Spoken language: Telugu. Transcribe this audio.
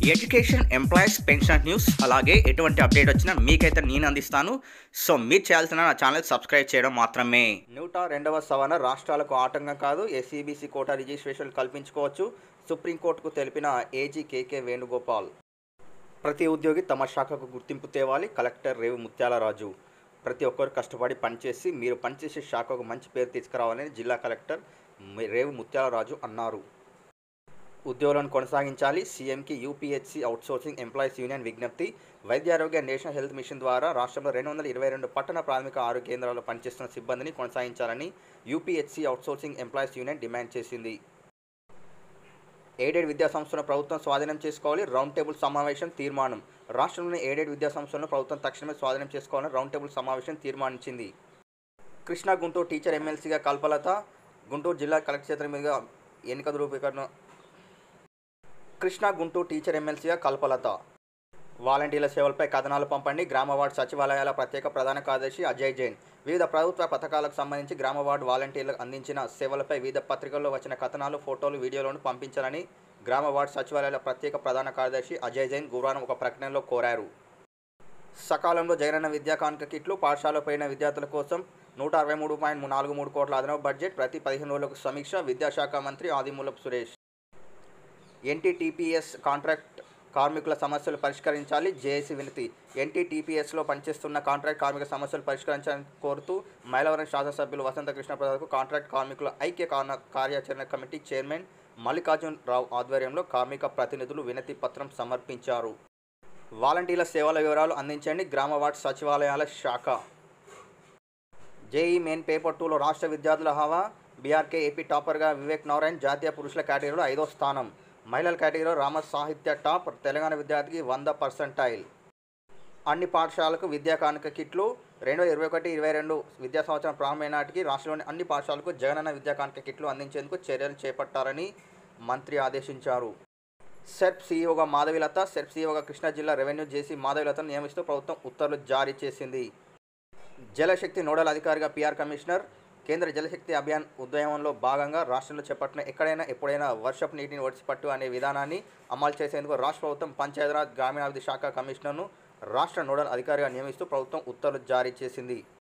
ఎడ్యుకేషన్, ఎంప్లాయీస్, పెన్షన్ న్యూస్ అలాగే ఎటువంటి అప్డేట్ వచ్చినా మీకైతే నేను అందిస్తాను. సో మీరు చేయాల్సిన నా ఛానల్ సబ్స్క్రైబ్ చేయడం మాత్రమే. 102వ సవరణ రాష్ట్రాలకు ఆటంకం కాదు, ఎస్సీబీసీ కోటా రిజిస్ట్రేషన్ కల్పించుకోవచ్చు సుప్రీంకోర్టుకు తెలిపిన ఏజీ కేకే వేణుగోపాల్. ప్రతి ఉద్యోగి తమ శాఖకు గుర్తింపు తేవాలి కలెక్టర్ రేవు ముత్యాలరాజు. ప్రతి ఒక్కరు కష్టపడి పనిచేసి మీరు పనిచేసే శాఖకు మంచి పేరు తీసుకురావాలని జిల్లా కలెక్టర్ రేవు ముత్యాలరాజు అన్నారు. ఉద్యోగులను కొనసాగించాలి సీఎంకి యూపీహెచ్సీ అవుట్సోర్సింగ్ ఎంప్లాయీస్ యూనియన్ విజ్ఞప్తి. వైద్యారోగ్య నేషనల్ హెల్త్ మిషన్ ద్వారా రాష్ట్రంలో 222 పట్టణ ప్రాథమిక ఆరోగ్య కేంద్రాల్లో పనిచేస్తున్న సిబ్బందిని కొనసాగించాలని UPHC outsourcing employees union demand చేసింది. ఎయిడెడ్ విద్యాసంస్థలను ప్రభుత్వం స్వాధీనం చేసుకోవాలి రౌండ్ టేబుల్ సమావేశం తీర్మానం. రాష్ట్రంలోని ఎయిడెడ్ విద్యాసంస్థలను ప్రభుత్వం తక్షణమే స్వాధీనం చేసుకోవాలని రౌండ్ టేబుల్ సమావేశం తీర్మానించింది. కృష్ణా గుంటూరు టీచర్ ఎమ్మెల్సీగా కల్పలత. గుంటూరు జిల్లా కలెక్టర్ చేతుల మీదుగా ఎన్నిక ధృవీకరణ. కృష్ణా గుంటూరు టీచర్ ఎమ్మెల్సీగా కల్పలత. వాలంటీర్ల సేవలపై కథనాలు పంపండి గ్రామ వార్డు సచివాలయాల ప్రత్యేక ప్రధాన కార్యదర్శి అజయ్ జైన్. వివిధ ప్రభుత్వ పథకాలకు సంబంధించి గ్రామ వార్డు వాలంటీర్లకు అందించిన సేవలపై వివిధ పత్రికల్లో వచ్చిన కథనాలు, ఫోటోలు, వీడియోలను పంపించాలని గ్రామ వార్డు సచివాలయాల ప్రత్యేక ప్రధాన కార్యదర్శి అజయ్ జైన్ గురువారం ఒక ప్రకటనలో కోరారు. సకాలంలో జగనన్న విద్యా కానుక కిట్లు. పాఠశాలలో పోయిన విద్యార్థుల కోసం 163.43 కోట్ల అదనపు బడ్జెట్. ప్రతి 15 రోజులకు సమీక్ష. విద్యాశాఖ మంత్రి ఆదిమూలపు సురేష్. ఎన్టీటీపీఎస్ కాంట్రాక్ట్ కార్మికుల సమస్యలు పరిష్కరించాలి జేఏసీ వినతి. ఎన్టీటీపీఎస్లో పనిచేస్తున్న కాంట్రాక్ట్ కార్మిక సమస్యలు పరిష్కరించాలని కోరుతూ మైలవరం శాసనసభ్యులు వసంత కృష్ణప్రసాద్కు కాంట్రాక్ట్ కార్మికుల ఐక్య కార్యాచరణ కమిటీ చైర్మన్ మల్లికార్జున్ రావు ఆధ్వర్యంలో కార్మిక ప్రతినిధులు వినతి పత్రం సమర్పించారు. వాలంటీర్ల సేవల వివరాలు అందించండి గ్రామ వార్డు సచివాలయాల శాఖ. జేఈ మెయిన్ పేపర్ 2లో రాష్ట్ర విద్యార్థుల హవా. బీఆర్కే ఏపీ టాపర్గా వివేక్ నారాయణ్. జాతీయ పురుషుల కేటగిరీలో 5వ స్థానం. మహిళల కేటగిరీలో రామ సాహిత్య టాప్. తెలంగాణ విద్యార్థికి 100%. అన్ని పాఠశాలకు విద్యా కానుక కిట్లు. 2021-22 విద్యా సంవత్సరం ప్రారంభమైన నాటికి రాష్ట్రంలోని అన్ని పాఠశాలకు జగనన్న విద్యా కానుక కిట్లు అందించేందుకు చర్యలు చేపట్టాలని మంత్రి ఆదేశించారు. సెర్ప్ సీఈఓగా మాధవిలత. సెర్ప్ సీఈఓగా కృష్ణా జిల్లా రెవెన్యూ జేసీ మాధవిలతను నియమిస్తూ ప్రభుత్వం ఉత్తర్వులు జారీ చేసింది. జలశక్తి నోడల్ అధికారిగా పీఆర్ కమిషనర్. కేంద్ర జలశక్తి అభియాన్ ఉద్యమంలో భాగంగా రాష్ట్రంలో చేపట్టిన ఎక్కడైనా ఎప్పుడైనా వర్షపు నీటిని ఒడిసిపట్టు అనే విధానాన్ని అమలు చేసేందుకు రాష్ట్ర ప్రభుత్వం పంచాయతీరాజ్ గ్రామీణాభివృద్ధి శాఖ కమిషనర్ను రాష్ట్ర నోడల్ అధికారిగా నియమిస్తూ ప్రభుత్వం ఉత్తర్వులు జారీ చేసింది.